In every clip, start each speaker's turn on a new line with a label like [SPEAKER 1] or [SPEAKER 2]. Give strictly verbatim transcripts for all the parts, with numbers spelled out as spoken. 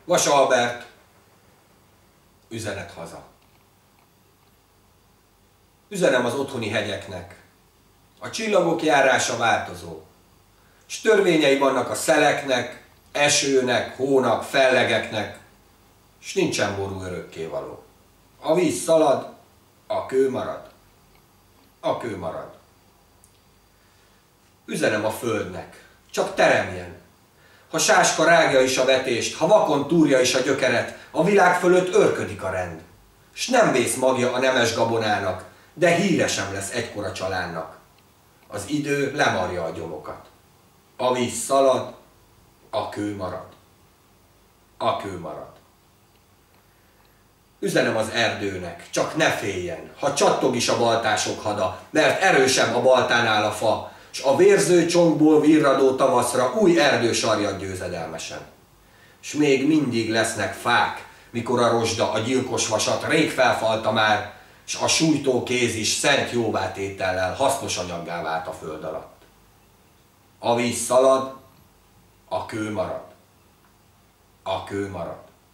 [SPEAKER 1] Vas Albert, üzenet haza. Üzenem az otthoni hegyeknek. A csillagok járása változó, s törvényei vannak a szeleknek, esőnek, hónak, fellegeknek, s nincsen ború örökkévaló. A víz szalad, a kő marad. A kő marad. Üzenem a földnek, csak teremjen. Ha sáska rágja is a vetést, ha vakon túrja is a gyökeret, a világ fölött örködik a rend. S nem vész magja a nemes gabonának, de híre sem lesz egykor a családnak. Az idő lemarja a gyomokat. A víz szalad, a kő marad. A kő marad. Üzenem az erdőnek, csak ne féljen, ha csattog is a baltások hada, mert erősebb a baltánál a fa, s a vérző csonkból virradó tavaszra új erdő sarjad győzedelmesen. S még mindig lesznek fák, mikor a rozsda a gyilkos vasat rég felfalta már, s a sújtó kéz is szent jóvátétellel hasznos anyaggá vált a föld alatt. A víz szalad, a kő marad. A kő marad.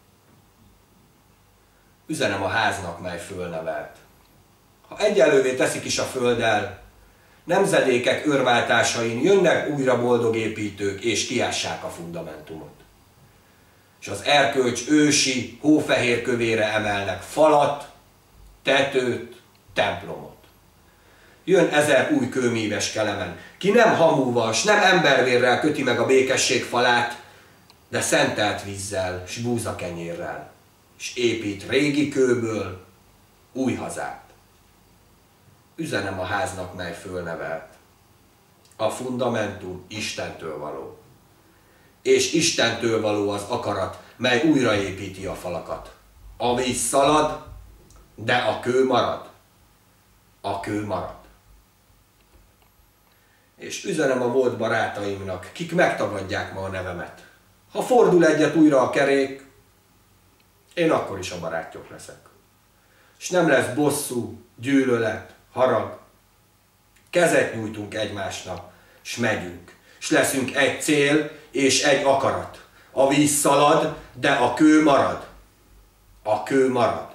[SPEAKER 1] Üzenem a háznak, mely fölnevelt. Ha egyenlővé teszik is a földdel, nemzedékek örváltásain jönnek újra boldog építők, és kiássák a fundamentumot. És az erkölcs ősi, hófehér kövére emelnek falat, tetőt, templomot. Jön ezer új kőmíves kelemen, ki nem hamúval, s nem embervérrel köti meg a békesség falát, de szentelt vízzel, s búzakenyérrel, s épít régi kőből új hazát. Üzenem a háznak, mely fölnevelt. A fundamentum Istentől való. És Istentől való az akarat, mely újraépíti a falakat. A víz szalad, de a kő marad. A kő marad. És üzenem a volt barátaimnak, kik megtagadják ma a nevemet. Ha fordul egyet újra a kerék, én akkor is a barátjuk leszek. És nem lesz bosszú, gyűlölet, harag. Kezet nyújtunk egymásnak, s megyünk. S leszünk egy cél és egy akarat. A víz szalad, de a kő marad. A kő marad.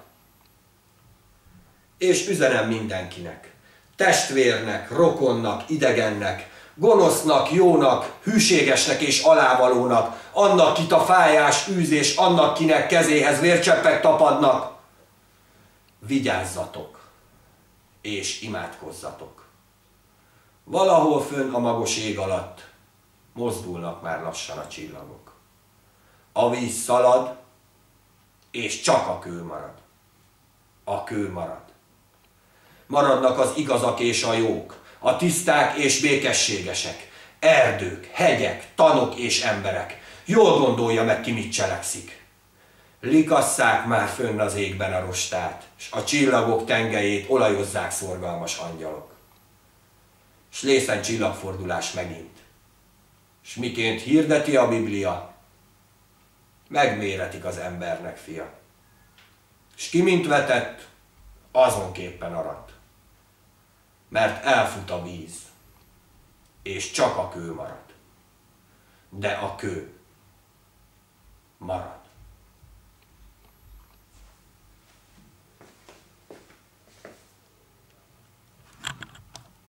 [SPEAKER 1] És üzenem mindenkinek. Testvérnek, rokonnak, idegennek, gonosznak, jónak, hűségesnek és alávalónak, annak, kit a fájás űz, és annak, kinek kezéhez vércseppek tapadnak. Vigyázzatok, és imádkozzatok. Valahol fönn a magos ég alatt mozdulnak már lassan a csillagok. A víz szalad, és csak a kő marad. A kő marad. Maradnak az igazak és a jók, a tiszták és békességesek, erdők, hegyek, tanok és emberek. Jól gondolja meg, ki mit cselekszik. Likasszák már fönn az égben a rostát, s a csillagok tengelyét olajozzák szorgalmas angyalok. S lészen csillagfordulás megint. S miként hirdeti a Biblia, megméretik az embernek fia. S ki mint vetett, azonképpen aradt. Mert elfut a víz, és csak a kő marad. De a kő marad.